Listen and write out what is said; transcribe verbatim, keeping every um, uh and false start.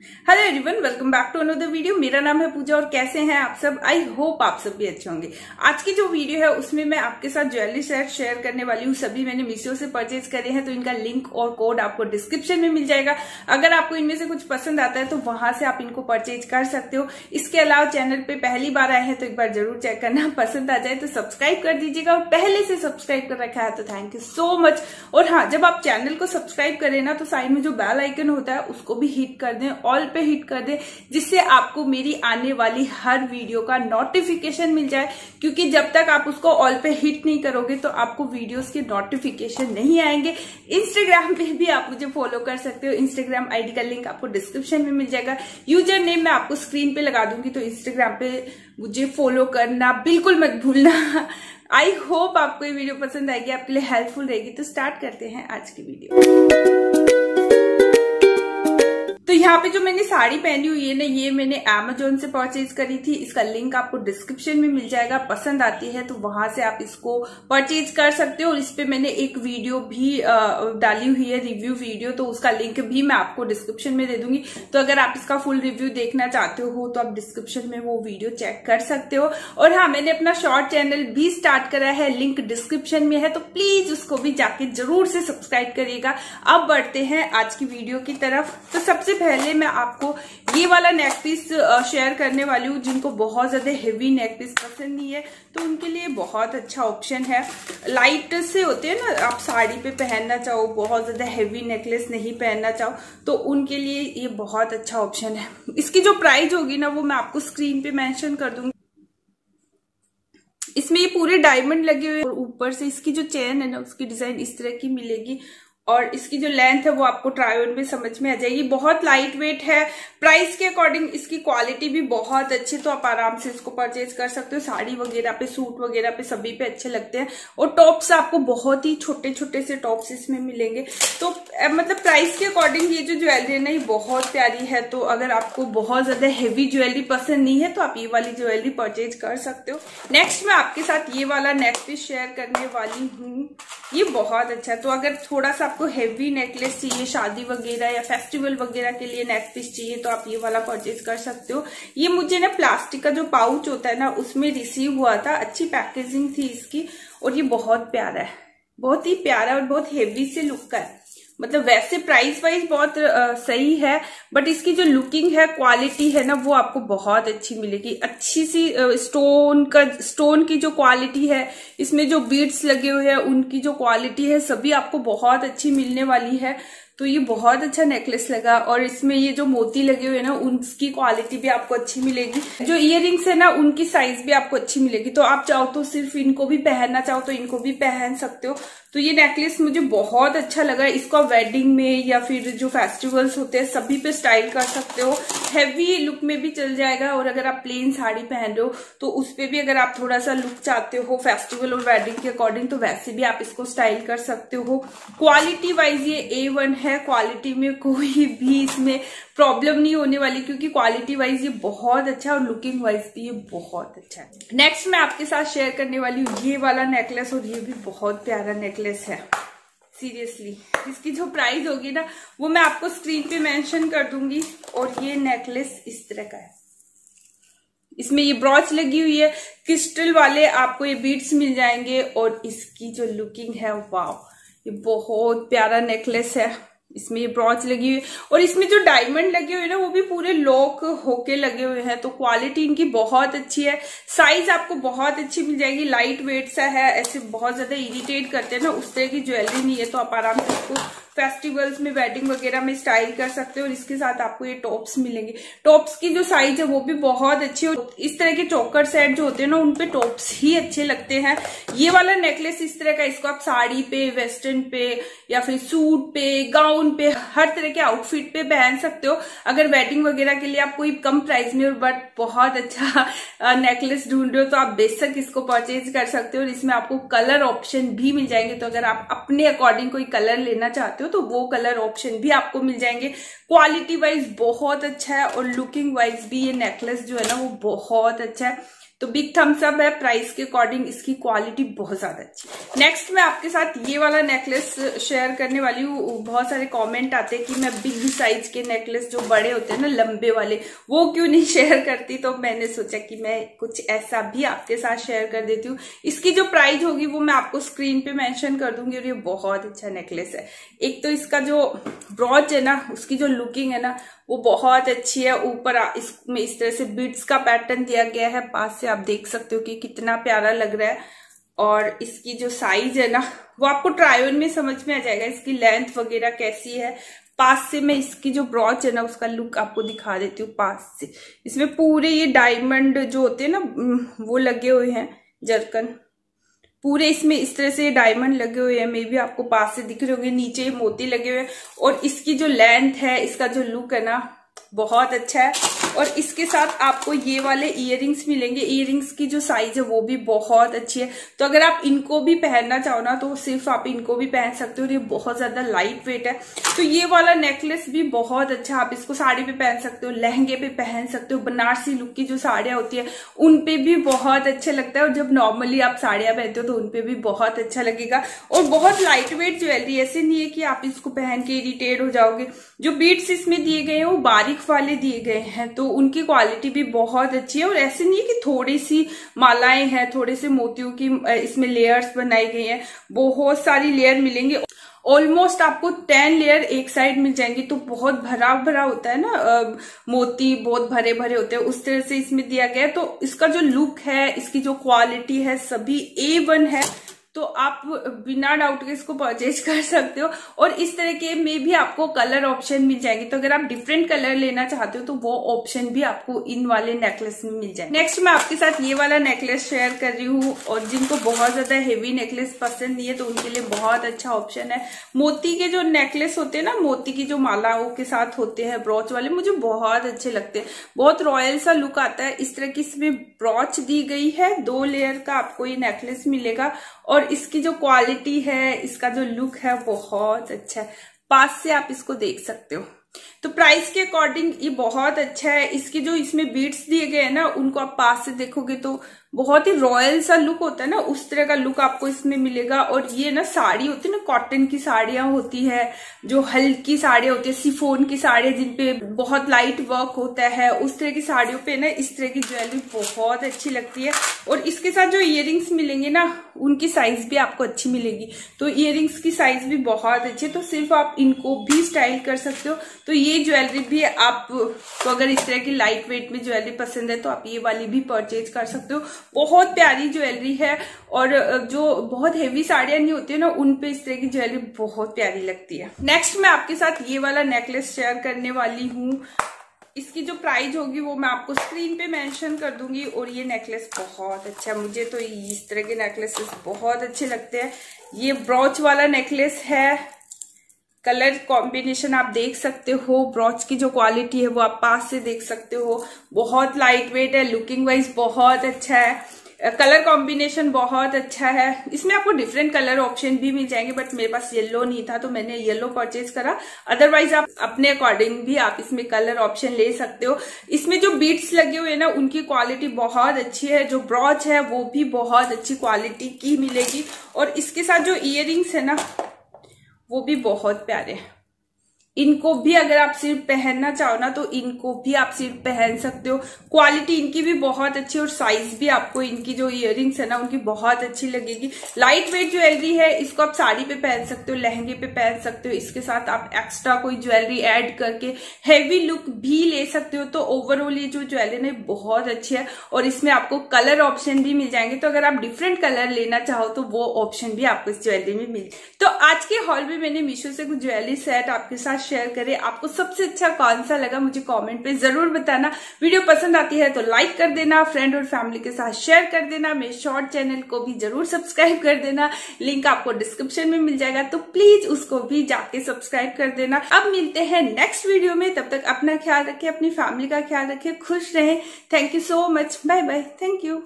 Hello everyone, welcome back to another video. मेरा नाम है पूजा और कैसे हैं आप सब। आई होप आप सब भी अच्छे होंगे। आज की जो वीडियो है उसमें मैं आपके साथ ज्वेलरी सेट शेयर करने वाली हूँ। सभी मैंने मीशो से परचेज करे हैं, तो इनका लिंक और कोड आपको डिस्क्रिप्शन में मिल जाएगा। अगर आपको इनमें से कुछ पसंद आता है तो वहां से आप इनको परचेज कर सकते हो। इसके अलावा चैनल पे पहली बार आए हैं तो एक बार जरूर चेक करना, पसंद आ जाए तो सब्सक्राइब कर दीजिएगा, और पहले से सब्सक्राइब कर रखा है तो थैंक यू सो मच। और हाँ, जब आप चैनल को सब्सक्राइब करें ना तो साइड में जो बेल आइकन होता है उसको भी हिट कर दें, ऑल पे हिट कर दें, जिससे आपको मेरी आने वाली हर वीडियो का नोटिफिकेशन मिल जाए। क्योंकि जब तक आप उसको ऑल पे हिट नहीं करोगे तो आपको वीडियोस के नोटिफिकेशन नहीं आएंगे। इंस्टाग्राम पे भी आप मुझे फॉलो कर सकते हो। इंस्टाग्राम आईडी का लिंक आपको डिस्क्रिप्शन में मिल जाएगा। यूजर नेम मैं आपको स्क्रीन पे लगा दूंगी, तो इंस्टाग्राम पे मुझे फॉलो करना बिल्कुल मत भूलना। आई होप आपको ये वीडियो पसंद आएगी, आपके लिए हेल्पफुल रहेगी। तो स्टार्ट करते हैं आज की वीडियो। तो यहाँ पे जो मैंने साड़ी पहनी हुई है ना, ये मैंने अमेजोन से परचेज करी थी। इसका लिंक आपको डिस्क्रिप्शन में मिल जाएगा। पसंद आती है तो वहां से आप इसको परचेज कर सकते हो। और इस पे मैंने एक वीडियो भी डाली हुई है, रिव्यू वीडियो, तो उसका लिंक भी मैं आपको डिस्क्रिप्शन में दे दूंगी। तो अगर आप इसका फुल रिव्यू देखना चाहते हो तो आप डिस्क्रिप्शन में वो वीडियो चेक कर सकते हो। और हाँ, मैंने अपना शॉर्ट चैनल भी स्टार्ट करा है, लिंक डिस्क्रिप्शन में है, तो प्लीज उसको भी जाके जरूर से सब्सक्राइब करिएगा। अब बढ़ते हैं आज की वीडियो की तरफ। तो सबसे पहले मैं आपको ये वाला नेक पीस शेयर करने वाली हूँ। जिनको बहुत ज्यादा हेवी नेक पीस पसंद नहीं है तो उनके लिए बहुत अच्छा ऑप्शन है। लाइट से होते हैं ना, आप साड़ी पे पहनना चाहो, बहुत ज्यादा हेवी नेकलेस नहीं पहनना चाहो, तो उनके लिए ये बहुत अच्छा ऑप्शन है। इसकी जो प्राइस होगी ना वो मैं आपको स्क्रीन पे मेंशन कर दूंगी। इसमें ये पूरे डायमंड लगे हुए, और ऊपर से इसकी जो चेन है ना उसकी डिजाइन इस तरह की मिलेगी। और इसकी जो लेंथ है वो आपको ट्राई ऑन में समझ में आ जाएगी। बहुत लाइट वेट है। प्राइस के अकॉर्डिंग इसकी क्वालिटी भी बहुत अच्छी, तो आप आराम से इसको परचेज कर सकते हो। साड़ी वगैरह पे, सूट वगैरह पे, सभी पे अच्छे लगते हैं। और टॉप्स आपको बहुत ही छोटे छोटे से टॉप्स इसमें मिलेंगे। तो मतलब प्राइस के अकॉर्डिंग ये जो ज्वेलरी है ना ये बहुत प्यारी है। तो अगर आपको बहुत ज्यादा हेवी ज्वेलरी पसंद नहीं है तो आप ये वाली ज्वेलरी परचेज कर सकते हो। नेक्स्ट मैं आपके साथ ये वाला नेक पीस शेयर करने वाली हूँ। ये बहुत अच्छा है। तो अगर थोड़ा सा आपको हेवी नेकलेस चाहिए, शादी वगैरह या फेस्टिवल वगैरह के लिए नेक पीस चाहिए, तो आप ये वाला परचेज कर सकते हो। ये मुझे ना प्लास्टिक का जो पाउच होता है ना उसमें रिसीव हुआ था। अच्छी पैकेजिंग थी इसकी, और ये बहुत प्यारा है, बहुत ही प्यारा और बहुत हेवी से लुक का है। मतलब वैसे प्राइस वाइज बहुत आ, सही है, बट इसकी जो लुकिंग है, क्वालिटी है ना, वो आपको बहुत अच्छी मिलेगी। अच्छी सी आ, स्टोन का स्टोन की जो क्वालिटी है, इसमें जो बीड्स लगे हुए हैं उनकी जो क्वालिटी है, सभी आपको बहुत अच्छी मिलने वाली है। तो ये बहुत अच्छा नेकलेस लगा। और इसमें ये जो मोती लगे हुए हैं ना उनकी क्वालिटी भी आपको अच्छी मिलेगी। जो इयररिंग्स है ना उनकी साइज भी आपको अच्छी मिलेगी। तो आप चाहो तो सिर्फ इनको भी पहनना चाहो तो इनको भी पहन सकते हो। तो ये नेकलेस मुझे बहुत अच्छा लगा। इसको वेडिंग में या फिर जो फेस्टिवल्स होते हैं सभी पे स्टाइल कर सकते हो। हैवी लुक में भी चल जाएगा। और अगर आप प्लेन साड़ी पहन रहे हो तो उस पे भी अगर आप थोड़ा सा लुक चाहते हो फेस्टिवल और वेडिंग के अकॉर्डिंग, तो वैसे भी आप इसको स्टाइल कर सकते हो। क्वालिटी वाइज ये ए वन है। क्वालिटी में कोई भी इसमें प्रॉब्लम नहीं होने वाली, क्योंकि क्वालिटी वाइज ये बहुत अच्छा है और लुकिंग वाइज भी ये बहुत अच्छा है। नेक्स्ट मैं आपके साथ शेयर करने वाली हूँ ये वाला नेकलेस, और ये भी बहुत प्यारा नेकलेस है सीरियसली। इसकी जो प्राइस होगी ना वो मैं आपको स्क्रीन पे मेंशन कर दूंगी। और ये नेकलेस इस तरह का है। इसमें ये ब्रॉच लगी हुई है, क्रिस्टल वाले आपको ये बीड्स मिल जाएंगे। और इसकी जो लुकिंग है, वाव, ये बहुत प्यारा नेकलेस है। इसमें ये ब्रॉच लगी हुई है, और इसमें जो डायमंड लगे हुए हैं ना वो भी पूरे लॉक होके लगे हुए हैं। तो क्वालिटी इनकी बहुत अच्छी है। साइज आपको बहुत अच्छी मिल जाएगी। लाइट वेट सा है, ऐसे बहुत ज्यादा इरिटेट करते हैं ना उस तरह की ज्वेलरी नहीं है। तो आप आराम से इसको फेस्टिवल्स में, वेडिंग वगैरह में स्टाइल कर सकते हो। और इसके साथ आपको ये टॉप्स मिलेंगे। टॉप्स की जो साइज है वो भी बहुत अच्छी है। इस तरह के चोकर सेट जो होते हैं ना उनपे टॉप्स ही अच्छे लगते हैं। ये वाला नेकलेस इस तरह का, इसको आप साड़ी पे, वेस्टर्न पे या फिर सूट पे, गाउन पे, हर तरह के आउटफिट पे पहन सकते हो। अगर वेडिंग वगैरह के लिए आप कोई कम प्राइस में बट बहुत अच्छा नेकलेस ढूंढ रहे हो तो आप बेशक इसको परचेज कर सकते हो। और इसमें आपको कलर ऑप्शन भी मिल जाएंगे। तो अगर आप अपने अकॉर्डिंग कोई कलर लेना चाहते हो तो वो कलर ऑप्शन भी आपको मिल जाएंगे। क्वालिटी वाइज बहुत अच्छा है, और लुकिंग वाइज भी ये नेकलेस जो है ना वो बहुत अच्छा है। तो बिग थम्स अप है। प्राइस के अकॉर्डिंग इसकी क्वालिटी बहुत ज्यादा अच्छी है। नेक्स्ट मैं आपके साथ ये वाला नेकलेस शेयर करने वाली हूँ। बहुत सारे कमेंट आते हैं कि मैं बिग साइज के नेकलेस जो बड़े होते हैं ना लंबे वाले, वो क्यों नहीं शेयर करती, तो मैंने सोचा कि मैं कुछ ऐसा भी आपके साथ शेयर कर देती हूँ। इसकी जो प्राइस होगी वो मैं आपको स्क्रीन पे मेंशन कर दूंगी। और ये बहुत अच्छा नेकलेस है। एक तो इसका जो ब्रॉच है ना, उसकी जो लुकिंग है ना वो बहुत अच्छी है। ऊपर इसमें इस तरह से बीड्स का पैटर्न दिया गया है। पास से आप देख सकते हो कि कितना प्यारा लग रहा है। और इसकी जो साइज है ना वो आपको ट्राई ऑन में समझ में आ जाएगा, इसकी लेंथ वगैरह कैसी है। पास से मैं इसकी जो ब्रॉच है ना उसका लुक आपको दिखा देती हूँ। पास से इसमें पूरे ये डायमंड जो होते हैं ना वो लगे हुए हैं, जरकन पूरे इसमें इस तरह से डायमंड लगे हुए हैं। मे भी आपको पास से दिख रहे होंगे। नीचे मोती लगे हुए हैं। और इसकी जो लेंथ है, इसका जो लुक है ना बहुत अच्छा है। और इसके साथ आपको ये वाले इयररिंग्स मिलेंगे। इयररिंग्स की जो साइज है वो भी बहुत अच्छी है। तो अगर आप इनको भी पहनना चाहो ना तो सिर्फ आप इनको भी पहन सकते हो। और ये बहुत ज्यादा लाइट वेट है। तो ये वाला नेकलेस भी बहुत अच्छा, आप इसको साड़ी पे पहन सकते हो, लहंगे पे पहन सकते हो। बनारसी लुक की जो साड़ियां होती है उन पे भी बहुत अच्छा लगता है। और जब नॉर्मली आप साड़ियां पहनते हो तो उन पे भी बहुत अच्छा लगेगा। और बहुत लाइट वेट ज्वेलरी, ऐसे नहीं है कि आप इसको पहन के इरिटेट हो जाओगे। जो बीड्स इसमें दिए गए हैं वो बारीक वाले दिए गए हैं, तो उनकी क्वालिटी भी बहुत अच्छी है। और ऐसे नहीं है कि थोड़ी सी मालाएं हैं, थोड़े से मोतियों की इसमें लेयर्स बनाई गई हैं। बहुत सारी लेयर मिलेंगे। ऑलमोस्ट आपको टेन लेयर एक साइड मिल जाएंगी। तो बहुत भरा भरा होता है ना, आ, मोती बहुत भरे भरे होते हैं, उस तरह से इसमें दिया गया है। तो इसका जो लुक है, इसकी जो क्वालिटी है, सभी ए वन है। तो आप बिना डाउट के इसको परचेज कर सकते हो। और इस तरह के में भी आपको कलर ऑप्शन मिल जाएंगे। तो अगर आप डिफरेंट कलर लेना चाहते हो तो वो ऑप्शन भी आपको इन वाले नेकलेस में मिल जाए। नेक्स्ट मैं आपके साथ ये वाला नेकलेस शेयर कर रही हूँ। और जिनको बहुत ज्यादा हेवी नेकलेस पसंद नहीं है तो उनके लिए बहुत अच्छा ऑप्शन है। मोती के जो नेकलेस होते हैं ना, मोती की जो मालाओं के साथ होते हैं ब्रॉच वाले, मुझे बहुत अच्छे लगते हैं। बहुत रॉयल सा लुक आता है। इस तरह की इसमें ब्रॉच दी गई है। दो लेयर का आपको ये नेकलेस मिलेगा। और इसकी जो क्वालिटी है, इसका जो लुक है बहुत अच्छा है। पास से आप इसको देख सकते हो। तो प्राइस के अकॉर्डिंग ये बहुत अच्छा है। इसके जो इसमें बीड्स दिए गए हैं ना उनको आप पास से देखोगे तो बहुत ही रॉयल सा लुक होता है ना, उस तरह का लुक आपको इसमें मिलेगा। और ये ना साड़ी होती है ना, कॉटन की साड़ियां होती है, जो हल्की साड़ियां होती है, सिफोन की साड़ियां जिनपे बहुत लाइट वर्क होता है, उस तरह की साड़ियों पे ना इस तरह की ज्वेलरी बहुत अच्छी लगती है। और इसके साथ जो इयररिंग्स मिलेंगे ना उनकी साइज भी आपको अच्छी मिलेगी। तो इयररिंग्स की साइज भी बहुत अच्छी है। तो सिर्फ आप इनको भी स्टाइल कर सकते हो। तो ये ज्वेलरी भी आप तो अगर इस तरह की लाइट वेट में ज्वेलरी पसंद है तो आप ये वाली भी परचेज कर सकते हो। बहुत प्यारी ज्वेलरी है। और जो बहुत हेवी साड़ियां नहीं होती है ना उन पे इस तरह की ज्वेलरी बहुत प्यारी लगती है। नेक्स्ट मैं आपके साथ ये वाला नेकलेस शेयर करने वाली हूँ। इसकी जो प्राइस होगी वो मैं आपको स्क्रीन पे मेंशन कर दूंगी। और ये नेकलेस बहुत अच्छा है। मुझे तो इस तरह के नेकलेसेस बहुत अच्छे लगते हैं। ये ब्रॉच वाला नेकलेस है। कलर कॉम्बिनेशन आप देख सकते हो। ब्रॉच की जो क्वालिटी है वो आप पास से देख सकते हो। बहुत लाइट वेट है। लुकिंग वाइज बहुत अच्छा है। कलर कॉम्बिनेशन बहुत अच्छा है। इसमें आपको डिफरेंट कलर ऑप्शन भी मिल जाएंगे, बट मेरे पास येलो नहीं था तो मैंने येलो परचेज करा। अदरवाइज आप अपने अकॉर्डिंग भी आप इसमें कलर ऑप्शन ले सकते हो। इसमें जो बीड्स लगे हुए हैं ना उनकी क्वालिटी बहुत अच्छी है। जो ब्रॉच है वो भी बहुत अच्छी क्वालिटी की मिलेगी। और इसके साथ जो इयररिंग्स है ना वो भी बहुत प्यारे हैं। इनको भी अगर आप सिर्फ पहनना चाहो ना तो इनको भी आप सिर्फ पहन सकते हो। क्वालिटी इनकी भी बहुत अच्छी और साइज भी आपको इनकी जो इयररिंग्स है ना उनकी बहुत अच्छी लगेगी। लाइट वेट ज्वेलरी है। इसको आप साड़ी पे पहन सकते हो, लहंगे पे पहन सकते हो। इसके साथ आप एक्स्ट्रा कोई ज्वेलरी ऐड करके हैवी लुक भी ले सकते हो। तो ओवरऑल ये जो ज्वेलरी है बहुत अच्छी है। और इसमें आपको कलर ऑप्शन भी मिल जाएंगे। तो अगर आप डिफरेंट कलर लेना चाहो तो वो ऑप्शन भी आपको इस ज्वेलरी में मिल। तो आज के हॉल में मैंने मीशो से कुछ ज्वेलरी सेट आपके साथ शेयर करे। आपको सबसे अच्छा कौन सा लगा मुझे कमेंट पे जरूर बताना। वीडियो पसंद आती है तो लाइक कर देना, फ्रेंड और फैमिली के साथ शेयर कर देना। मेरे शॉर्ट चैनल को भी जरूर सब्सक्राइब कर देना। लिंक आपको डिस्क्रिप्शन में मिल जाएगा तो प्लीज उसको भी जाके सब्सक्राइब कर देना। अब मिलते हैं नेक्स्ट वीडियो में। तब तक अपना ख्याल रखें, अपनी फैमिली का ख्याल रखें, खुश रहें। Thank you so much. Bye bye. Thank you.